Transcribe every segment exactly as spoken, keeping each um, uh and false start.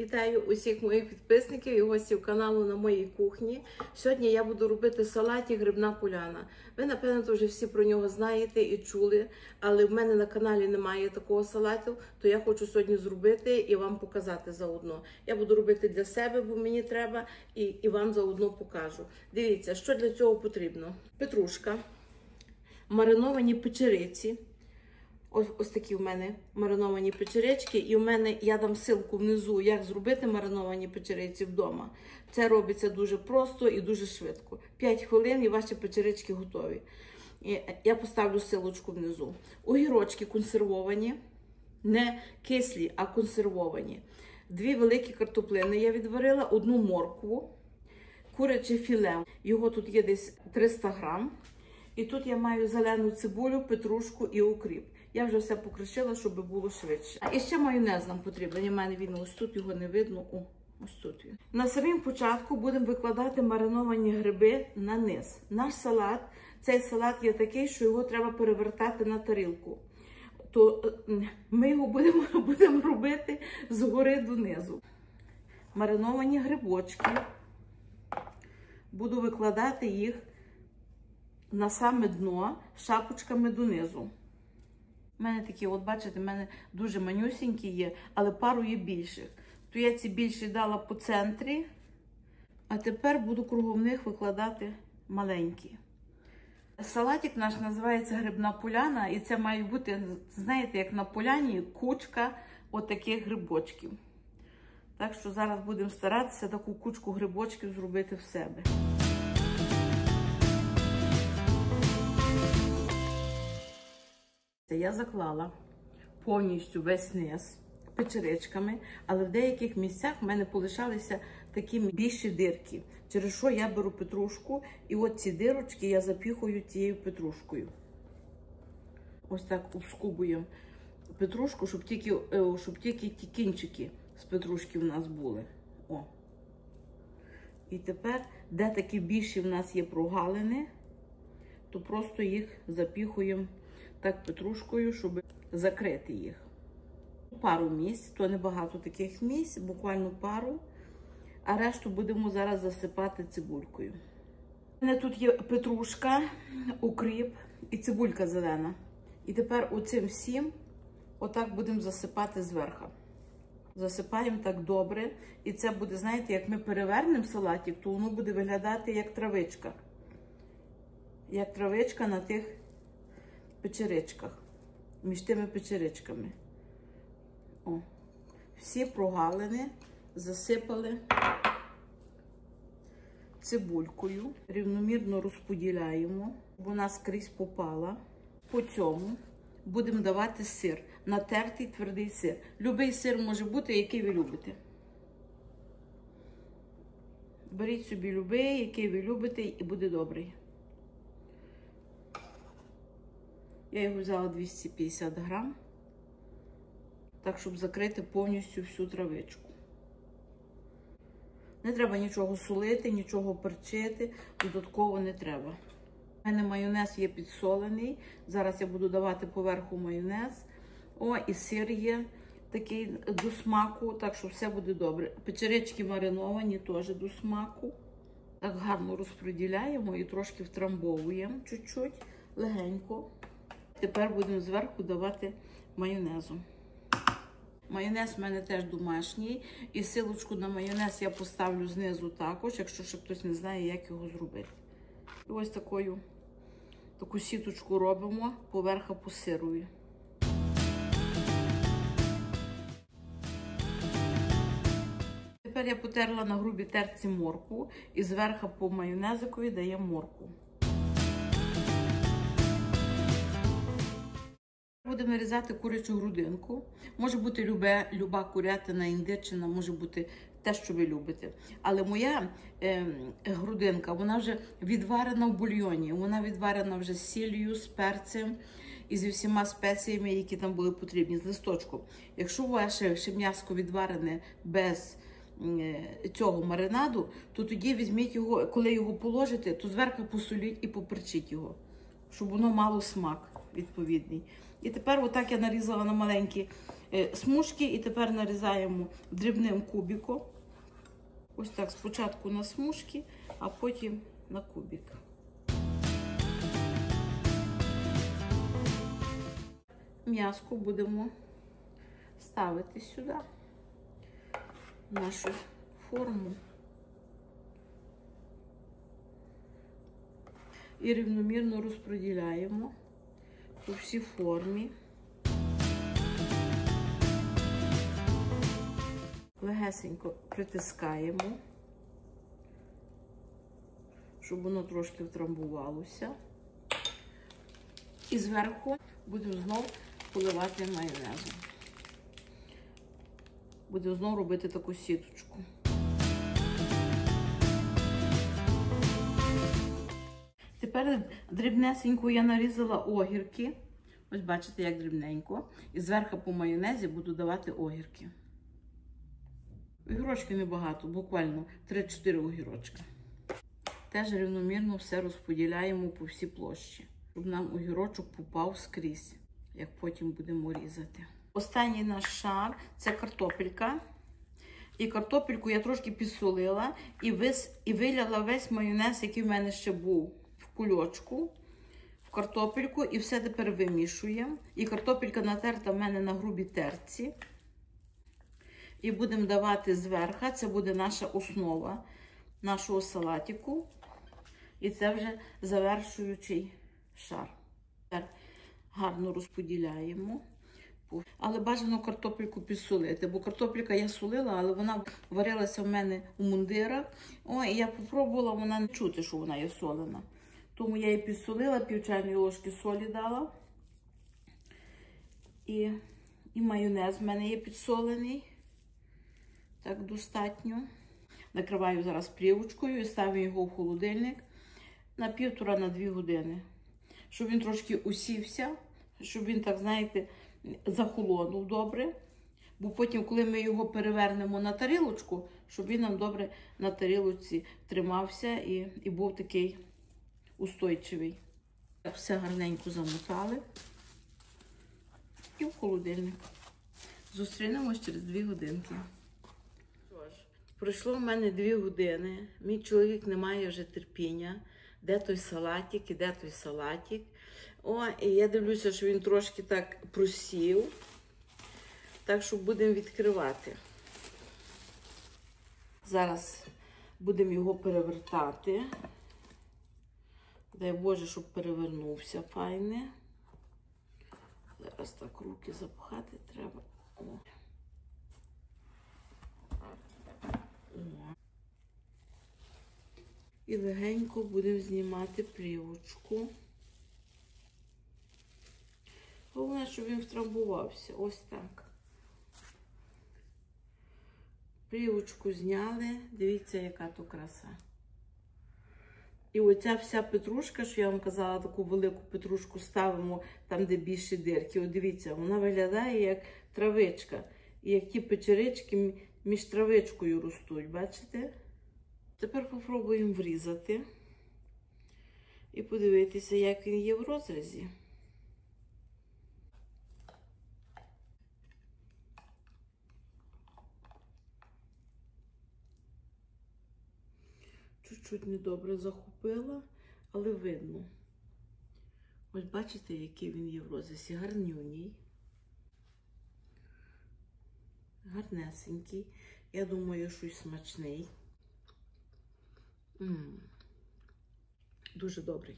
Вітаю усіх моїх підписників і гостів каналу на моїй кухні. Сьогодні я буду робити салатик грибна поляна. Ви, напевно, вже всі про нього знаєте і чули, але в мене на каналі немає такого салату, то я хочу сьогодні зробити і вам показати заодно. Я буду робити для себе, бо мені треба, і, і вам заодно покажу. Дивіться, що для цього потрібно. Петрушка, мариновані печериці. Ось, ось такі в мене мариновані печерички. І в мене, я дам ссылку внизу, як зробити мариновані печериці вдома. Це робиться дуже просто і дуже швидко. п'ять хвилин і ваші печерички готові. І я поставлю ссылочку внизу. Огірочки консервовані, не кислі, а консервовані. Дві великі картоплини я відварила, одну моркву, куряче філе. Його тут є десь триста грам. І тут я маю зелену цибулю, петрушку і укріп. Я вже все покришила, щоб було швидше. А ще майонез нам потрібен. У мене він ось тут, його не видно. О, ось тут він. На самому початку будемо викладати мариновані гриби на низ. Наш салат, цей салат є такий, що його треба перевертати на тарілку. То ми його будемо, будемо робити згори донизу. Мариновані грибочки. Буду викладати їх на саме дно шапочками донизу. У мене такі, от бачите, в мене дуже манюсінькі є, але пару є більших. То я ці більші дала по центрі, а тепер буду кругом них викладати маленькі. Салатик наш називається грибна поляна, і це має бути, знаєте, як на поляні кучка от таких грибочків. Так що зараз будемо старатися таку кучку грибочків зробити в себе. Я заклала повністю весь низ печеричками, але в деяких місцях в мене полишалися такі більші дирки, через що я беру петрушку, і от ці дирочки я запіхую цією петрушкою. Ось так обскубуємо петрушку, щоб тільки, щоб тільки ті кінчики з петрушки в нас були. О. І тепер, де такі більші в нас є прогалини, то просто їх запіхуємо так петрушкою, щоб закрити їх. Пару місць, то небагато таких місць, буквально пару, а решту будемо зараз засипати цибулькою. У мене тут є петрушка, укріп і цибулька зелена. І тепер оцим всім отак будемо засипати зверху. Засипаємо так добре, і це буде, знаєте, як ми перевернемо салатик, то воно буде виглядати як травичка. Як травичка на тих печеричках, між тими печеричками. О, всі прогалини засипали цибулькою, рівномірно розподіляємо, бо вона скрізь попала. По цьому будемо давати сир, натертий твердий сир. Любий сир може бути, який ви любите. Беріть собі любий, який ви любите, і буде добрий. Я його взяла двісті п'ятдесят грам, так, щоб закрити повністю всю травичку. Не треба нічого солити, нічого перчити, додатково не треба. У мене майонез є підсолений, зараз я буду давати поверху майонез. О, і сир є такий до смаку, так що все буде добре. Печерички мариновані теж до смаку. Так гарно розподіляємо і трошки втрамбовуємо чуть-чуть, легенько. Тепер будемо зверху давати майонезу. Майонез в мене теж домашній. І силочку на майонез я поставлю знизу також, якщо ще хтось не знає, як його зробити. І ось такою, таку сіточку робимо поверху по сирові. Тепер я потерла на грубій терці моркву і зверху по майонезикові даємо моркву. Будемо нарізати курячу грудинку. Може бути любе, люба курятина, індичина, може бути те, що ви любите. Але моя е, грудинка, вона вже відварена в бульйоні. Вона відварена вже з сіллю, з перцем і зі всіма спеціями, які там були потрібні, з листочком. Якщо ваше ще м'ясо відварене без е, цього маринаду, то тоді візьміть його, коли його положите, то зверху посоліть і поперчіть його, щоб воно мало смак відповідний. І тепер отак я нарізала на маленькі смужки і тепер нарізаємо дрібним кубиком. Ось так, спочатку на смужки, а потім на кубик. М'яско будемо ставити сюди, в нашу форму. І рівномірно розподіляємо по всій формі. Легесенько притискаємо, щоб воно трошки втрамбувалося. І зверху будемо знову поливати майонезом. Будемо знову робити таку сіточку. Тепер дрібнесенько я нарізала огірки. Ось бачите, як дрібненько. І зверху по майонезі буду давати огірки. Огірочки небагато, буквально три-чотири огірочка. Теж рівномірно все розподіляємо по всій площі, щоб нам огірочок попав скрізь, як потім будемо різати. Останній наш шар – це картопелька. І картопельку я трошки підсолила і, вис, і виляла весь майонез, який в мене ще був в кульочку, в картопельку. І все тепер вимішуємо. І картопелька натерта в мене на грубій терці. І будемо давати зверху, це буде наша основа нашого салатику. І це вже завершуючий шар. Тепер гарно розподіляємо. Але бажано картопельку підсолити, бо картопелька я солила, але вона варилася в мене у мундирах. О, і я попробувала, вона не чути, що вона є солена. Тому я її підсолила, пів чайної ложки солі дала. І, і майонез в мене є підсолений. Так, достатньо. Накриваю зараз плівочкою і ставлю його в холодильник на півтора на дві години. Щоб він трошки усівся, щоб він, так, знаєте, захолонув добре. Бо потім, коли ми його перевернемо на тарілочку, щоб він нам добре на тарілочці тримався і, і був такий устойчивий. Так, все гарненько замотали. І в холодильник. Зустрінемось через дві годинки. Пройшло в мене дві години, мій чоловік не має вже терпіння, де той салатик, і де той салатик. О, і я дивлюся, що він трошки так просів, так що будемо відкривати. Зараз будемо його перевертати. Дай Боже, щоб перевернувся файне. Зараз так руки запхати треба. О. І легенько будемо знімати плівочку. Головне, щоб він втрамбувався. Ось так. Плівочку зняли. Дивіться, яка то краса. І оця вся петрушка, що я вам казала, таку велику петрушку ставимо там, де більші дирки. От дивіться, вона виглядає як травичка. І як ті печерички між травичкою ростуть, бачите? Тепер попробуємо врізати і подивитися, як він є в розрізі. Чуть-чуть недобре захопила, але видно. Ось бачите, який він є в розрізі. Гарнюній. Гарнесенький. Я думаю, що й смачний. М-м. Дуже добрий.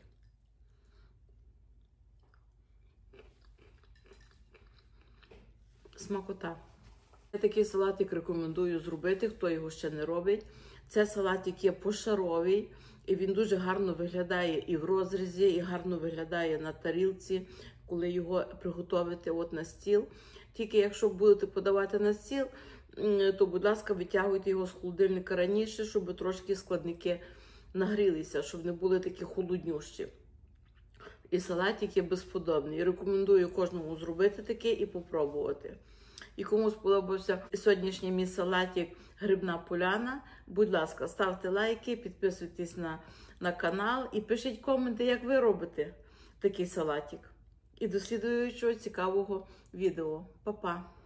Смакота. Я такий салатик рекомендую зробити, хто його ще не робить. Це салатик є пошаровий, і він дуже гарно виглядає і в розрізі, і гарно виглядає на тарілці, коли його приготувати от на стіл. Тільки якщо будете подавати на стіл, то, будь ласка, витягуйте його з холодильника раніше, щоб трошки складники нагрілися, щоб не були такі холоднющі. І салатик є безподобний. Рекомендую кожному зробити таке і попробувати. І кому сподобався сьогоднішній мій салатик «Грибна поляна», будь ласка, ставте лайки, підписуйтесь на, на канал і пишіть коменти, як ви робите такий салатик. І до слідуючого цікавого відео. Па-па!